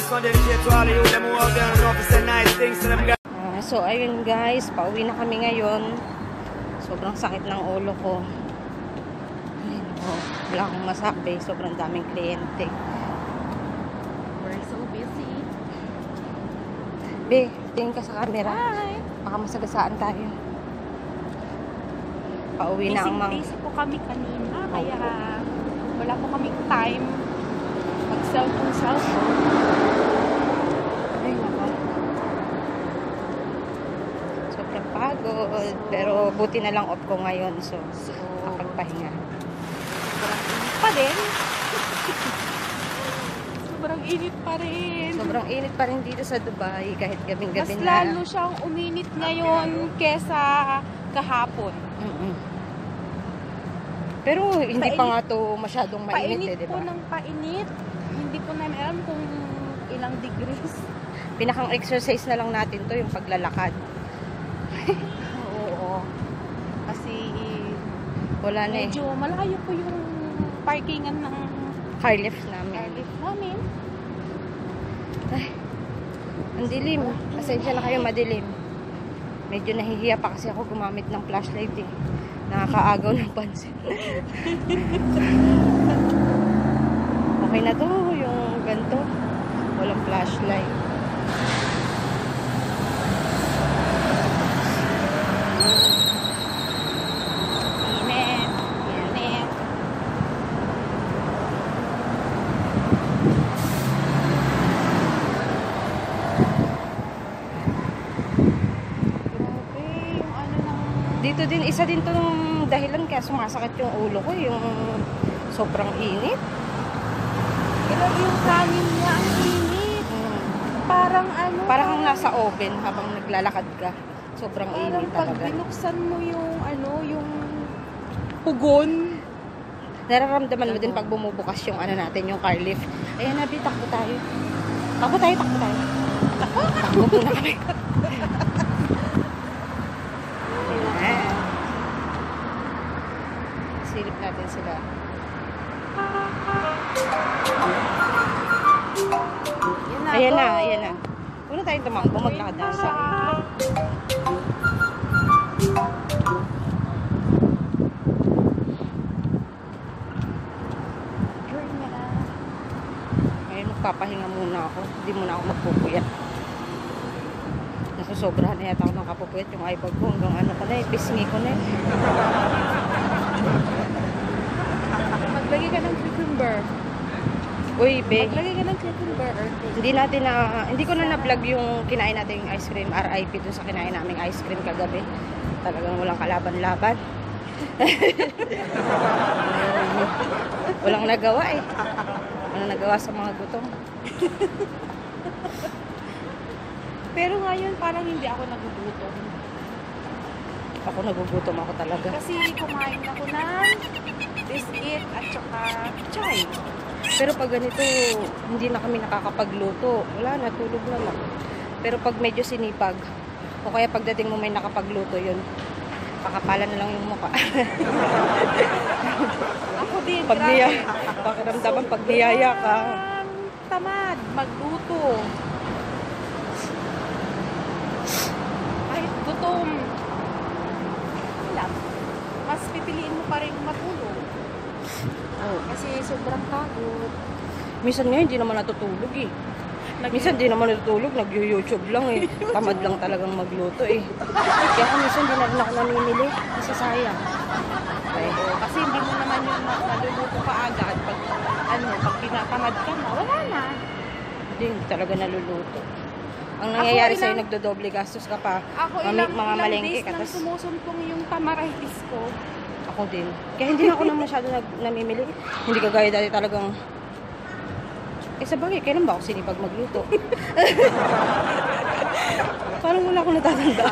So ayun guys, pauwi na kami ngayon. Sobrang sakit ng ulo ko. Ayun, wala akong masabi. Sobrang daming kliyente. We're so busy. Be, tingin ka sa camera. Hi! Baka masagasaan tayo. Pauwi na ang mga... Busy po kami kanina. Kaya wala po kaming time mag-cellphone. Ay, nako. Sobrang pagod. Pero buti na lang off ko ngayon. So kapagpahinga. Pa rin. Sobrang init pa rin. Sobrang init pa rin dito sa Dubai. Kahit gabing-gabi Mas na. lalo siyang uminit ngayon kesa kahapon. Pero hindi pa nga to masyadong mainit Painit di ba? po ng painit. Hindi ko namin alam kung ilang degrees. Pinakang exercise na lang natin to, yung paglalakad. Oo. Kasi Wala na eh. medyo malayo po yung parkingan ng Car lift namin. airlift namin. Ay, ang dilim. Pasensya na kayo, madilim. Medyo nahihiya pa kasi ako gumamit ng flashlight eh. Nakakaagaw ng pansin. Okay na to, yung ganito. Walang flashlight. Init. Init. Grabe, yung ano ng... Dito din, isa din tong dahilan kaya sumasakit yung ulo ko, yung sobrang init. Grabe yung hangin niya, ang init. Parang ano... Parang kang nasa oven habang naglalakad ka. Sobrang Parang init pag talaga. binuksan mo yung ano, yung pugon. Nararamdaman mo din pag bumubukas yung ano natin, yung car lift. Ayan na, takbo tayo. Takbo tayo, takbo tayo. Takbo muna kami. Ayan. Silip natin sila. Ayan na, ayan na. Una tayong tumakbo, maglakad na sa ngayon magpapahinga muna ako. Hindi muna ako magpupuyat. Nasusobrahan na yata ako ng kapupuyat yung iPad ko. Hanggang ano ko na eh, pisngi ko na eh. Maglagay ka ng cucumber. Uy, be. Maglagay ka ng cucumber. Hindi ko na na-vlog yung kinain natin yung ice cream. RIP dun sa kinain naming ice cream kagabi. Talagang walang kalaban-laban. Walang nagawa eh. Walang nagawa sa mga gutom. Pero ngayon parang hindi ako nagugutom. Ako nagugutom ako talaga. Kasi kumain ako ng biscuit at saka chai. Pero pag ganito, hindi na kami nakakapagluto. Wala na, tulog na lang. Pero pag medyo sinipag, o kaya pagdating mo may nakapagluto yun, pakapalan na lang yung mukha. Ako din, Pag niya, pakiramdaman pag niyaya ka. Sobrang tamad magluto. Kahit gutom. Wala. Mas pipiliin mo pa rin matulog. Oh. Kasi sobrang pagod. Minsan nga hindi naman natutulog eh. Minsan hindi naman natutulog, nag-YouTube lang eh. Tamad lang talagang magluto eh. Kaya minsan hindi na rin ako namimili. Kasi sayang. Okay. Kasi hindi mo naman yung naluluto ka agad. Pag pinatamad ka na, wala na. Hindi talaga naluluto. Ang nangyayari sa'yo, nagdodoble gastos ka pa. Ako mga ilang malengke days ka. nang sumusumpong yung tamaritis ko. Ako din. Kaya hindi na ako na masyado namimili. Hindi kagaya dati talagang... sa bagay, kailan ba ako sinipag magluto? Parang wala akong natatanda.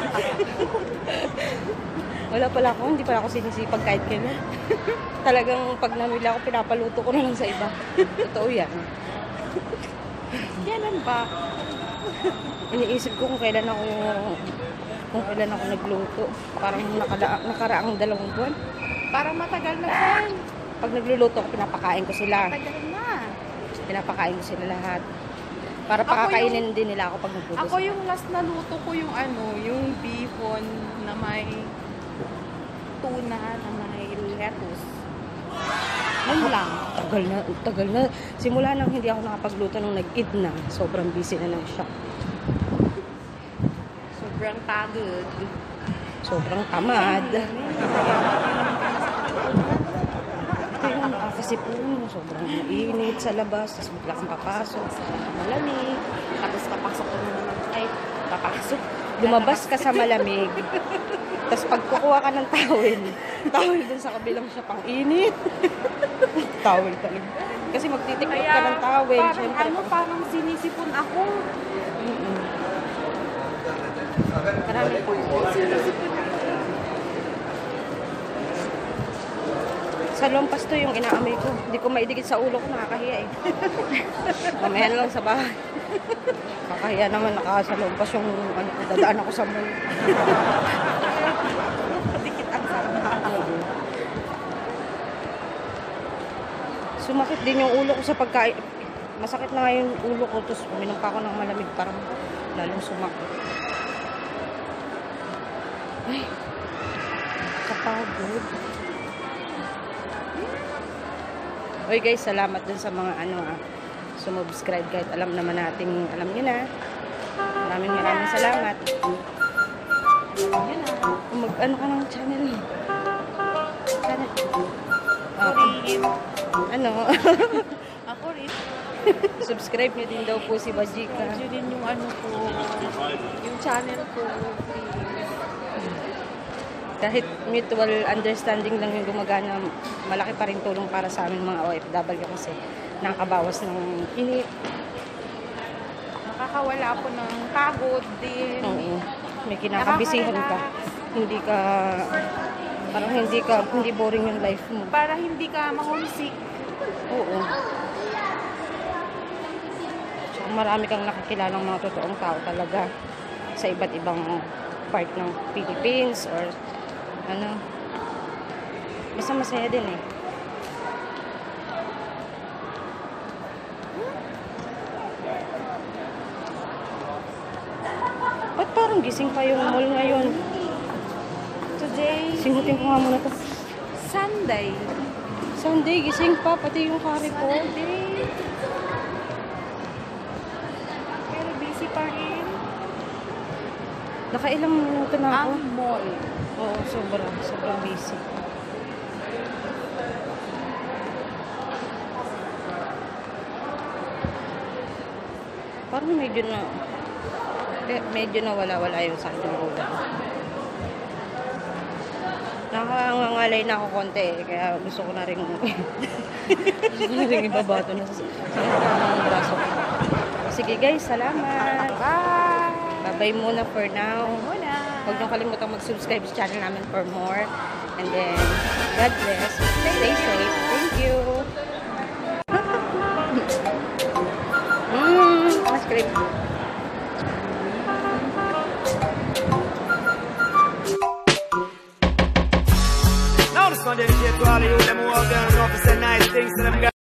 Wala pala ako, hindi pala ako sinisipag kahit kailan. Talagang pag namili ako, pinapaluto ko na lang sa iba. Totoo yan. Kailan ba? Iniisip ko kung kailan ako nagluto. Parang nakaraang 2 buwan. Parang matagal na yan. Pag nagluluto ako, pinapakain ko sila. Matagal na. Pinapakain ko sila lahat. Para pakakainin din nila ako pag nagluto. Ako yung last na luto ko yung yung beefon na may tuna, na may lettuce. Yun lang. Tagal na. Simula nang hindi ako nakapagluto nung nag-eat na. Sobrang busy na ng shop. Sobrang pagod. Sobrang tamad. Ayun, kasi po, sobrang mainit sa labas. Tapos bigla kang papasok. Malamig. Tapos papasok ko na naman. Ay, papasok. Lumabas ka sa malamig. Tapos pag kukuha ka ng towel dun sa kabilang siya pang init. Towel talaga. Kasi magtitikot ka ng towel. Parang Siyempre, parang sinisipon ako. Marami po. Sa lompas to yung inaamoy ko. Hindi ko maidikit sa ulo ko, nakakahiya eh. Mamaya na lang sa bahay. Kakahiya naman sa lompas yung dadaan ako sa mall. Dikit ang sarap. Sumakit din yung ulo ko sa pagkain. Masakit na nga yung ulo ko. Tapos uminom pa ako ng malamig. Parang lalong sumakit. Ay, kapagod. Oy guys, salamat dun sa mga sumubscribe kahit alam naman natin, alam nyo na. Maraming salamat. Mag-ano ka ng channel? Ako rin. Ano? Ako rin. Subscribe nyo din daw po si Bajika. Yun din yung ko. Yung channel ko. Kahit mutual understanding lang yung gumagana, malaki pa rin tulong para sa amin mga OFW kasi nakakabawas ng init. Nakakawala po ng pagod din. Oo. May kinakabisihan ka. Hindi boring yung life mo. Para hindi ka ma-homesick. Oo. So, marami kang nakikilalang mga totoong tao talaga sa iba't ibang part ng Philippines or basta masaya din eh. Ba't parang gising pa yung mall ngayon? Today, Singutin ko nga muna to. Sunday, gising pa, pati yung kare ko. Sunday. Pero busy pa rin. Nakailang minuto na ako. Ang mall. Oo, sobrang busy. Parang medyo nawala yung sakit ng ulo. Nakangangalay na ako konti eh, kaya gusto ko na rin ibabato na sa braso ko. Sige guys, salamat. Bye! Bye-bye muna for now. Muna. Huwag niyong kalimutan mag-subscribe sa channel namin for more. And then, God bless. Stay safe. Thank you. Mas cream.